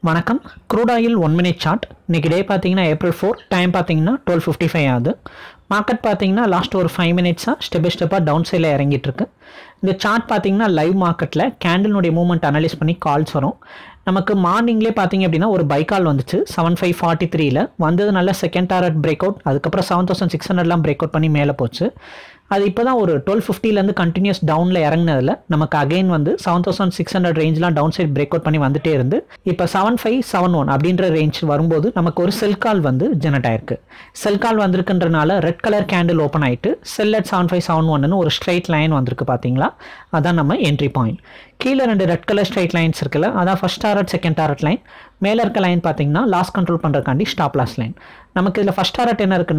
வணக்கம். crude oil 1 minute chart. இன்னைக்கு டே பார்த்தீங்கன்னா April 4, டைம் பார்த்தீங்கன்னா 12:55 ஆகுது. மார்க்கெட் பார்த்தீங்கன்னா லாஸ்ட் ஒரு 5 மினிட்ஸாக ஸ்டெப் பை ஸ்டெப்பாக டவுன் சைடில் இறங்கிட்டு இருக்கு. இந்த சார்ட் பார்த்தீங்கன்னா லைவ் மார்க்கெட்டில் கேண்டிலுடைய மூவ்மெண்ட் அனலைஸ் பண்ணி கால்ஸ் வரும். நமக்கு மார்னிங்லேயே பார்த்தீங்க அப்படின்னா ஒரு பை கால் வந்துச்சு 7543ல் வந்தது. நல்ல செகண்ட் டாரட் பிரேக் அவுட், அதுக்கப்புறம் 7600லாம் பிரேக் அவுட் பண்ணி மேலே போச்சு. அது இப்போ தான் ஒரு 1250லேருந்து கண்டினியூஸ் டவுனில் இறங்கினதில் நமக்கு அகைன் வந்து 7600 ரேஞ்செலாம் டவுன் சைட் பிரேக் அவுட் பண்ணி வந்துட்டே இருந்து இப்போ 7571 அப்படின்ற ரேஞ்ச் வரும்போது நமக்கு ஒரு செல் கால் வந்து ஜெனரேட் ஆயிருக்கு. செல் கால் வந்திருக்குன்றனால ரெட் கலர் கேண்டில் ஓப்பன் ஆகிட்டு செல் அட் 7571 ஒரு ஸ்ட்ரைட் லைன் வந்திருக்கு பார்த்தீங்களா, அதான் நம்ம என்ட்ரி பாயிண்ட். கீழே 2 ரெட் கலர் ஸ்ட்ரைட் லைன்ஸ் இருக்குல்ல, அதான் first target second target line. மேலே இருக்க லைன் பார்த்தீங்கன்னா லாஸ் கண்ட்ரோல் பண்ணுறதுக்காண்டி ஸ்டாப் லாஸ் லைன். நமக்கு இதில் ஃபர்ஸ்ட் டாரட் என்ன இருக்குன்னா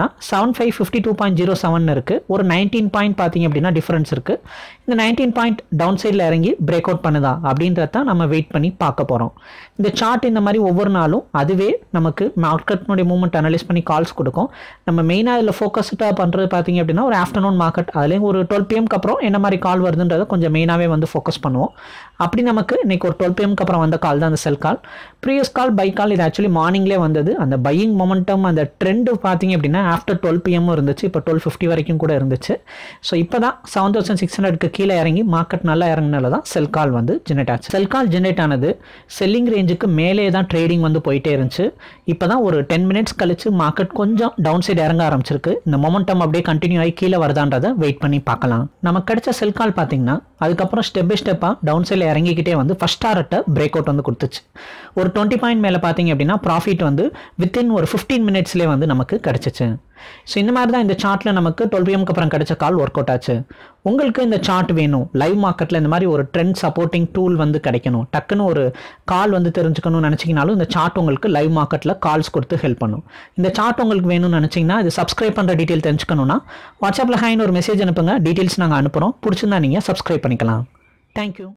7552.07 இருக்குது. ஒரு 19 பாயிண்ட் பார்த்தீங்க அப்படின்னா டிஃபரன்ஸ் இருக்குது. இந்த 19 பாயிண்ட் டவுன் சைடில் இறங்கி பிரேக் அவுட் பண்ணுதா அப்படின்றத நம்ம வெயிட் பண்ணி பார்க்க போகிறோம். இந்த சார்ட் இந்த மாதிரி ஒவ்வொரு நாளும் அதுவே நமக்கு மார்க்கெட்னுடைய மூவ்மெண்ட் அனலைஸ் பண்ணி கால்ஸ் கொடுக்கும். நம்ம மெயினாக இதில் ஃபோக்கஸ்டாக பண்ணுறது பார்த்தீங்க அப்படின்னா ஒரு ஆஃப்டர்நூன் மார்க்கெட், அதுலேயும் ஒரு 12 PM அப்புறம் என்ன மாதிரி கால் வருதுன்றதை கொஞ்சம் மெயினாகவே வந்து ஃபோக்கஸ் பண்ணுவோம். அப்படி நமக்கு இன்னைக்கு ஒரு 12 PM அப்புறம் வந்த கால் தான் அந்த செல் கால். ப்ரீவியஸ் கால் பை கால் இது ஆக்சுவலி மார்னிங்லேயே வந்தது. அந்த பையிங் மொமெண்டம் அந்த ட்ரெண்டு பார்த்தீங்க அப்படின்னா ஆஃப்டர் 12 PM இருந்துச்சு, இப்போ 12:50 வரைக்கும் கூட இருந்துச்சு. ஸோ இப்போ தான் 7600க்கு கீழே இறங்கி மார்க்கெட் நல்லா இறங்கினால தான் செல் கால் வந்து ஜெனரேட் ஆச்சு. செல் கால் ஜெனரேட் ஆனது செல்லிங் ரேஞ்சுக்கு மேலே தான் ட்ரேடிங் வந்து போயிட்டே இருந்துச்சு. இப்போ தான் ஒரு 10 மினிட்ஸ் கழிச்சு மார்க்கெட் கொஞ்சம் டவுன் சைடு இறங்க ஆரம்பிச்சிருக்கு. இந்த மொமெண்டம் அப்படியே கண்டினியூ ஆகி கீழே வருதான்றதை வெயிட் பண்ணி பார்க்கலாம். நமக்கு கிடைச்ச செல் கால் பார்த்தீங்கன்னா அதுக்கப்புறம் ஸ்டெப் பை ஸ்டெப்பாக டவுன் சைடில் இறங்கிக்கிட்டே வந்து ஃபர்ஸ்ட் டாரட்டை பிரேக் அவுட் வந்து கொடுத்துச்சு. ஒரு 20 பாயிண்ட் மேலே பார்த்தீங்க அப்படின்னா ப்ராஃபிட் வந்து வித்தின் ஒரு 15 மினிட்ஸ்லேயே வந்து நமக்கு கிடச்சிச்சு. ஸோ இந்த மாதிரி தான் இந்த சார்ட்டில் நமக்கு 12 PM அப்புறம் கிடைச்ச கால் ஒர்க் அவுட் ஆச்சு. உங்களுக்கு இந்த சார்ட் வேணும், லைவ் மார்க்கெட்டில் இந்த மாதிரி ஒரு ட்ரெண்ட் சப்போர்ட்டிங் டூல் வந்து கிடைக்கணும், டக்குன்னு ஒரு கால் வந்து தெரிஞ்சுக்கணும்னு நினச்சிங்கனாலும் இந்த சார்ட் உங்களுக்கு லைவ் மார்க்கெட்டில் கால்ஸ் கொடுத்து ஹெல்ப் பண்ணும். இந்த சார்ட் உங்களுக்கு வேணும்னு நினச்சிங்கன்னா இது சப்ஸ்கிரைப் பண்ணுற டீட்டெயில் தெரிஞ்சுக்கணும்னா வாட்ஸ்அப்பில் ஹைன்னு ஒரு மெசேஜ் அனுப்புங்க, டீட்டெயில்ஸ் நாங்கள் அனுப்புகிறோம். பிடிச்சிருந்தா நீங்கள் சப்ஸ்கிரைப் பண்ணிக்கலாம். தேங்க்யூ.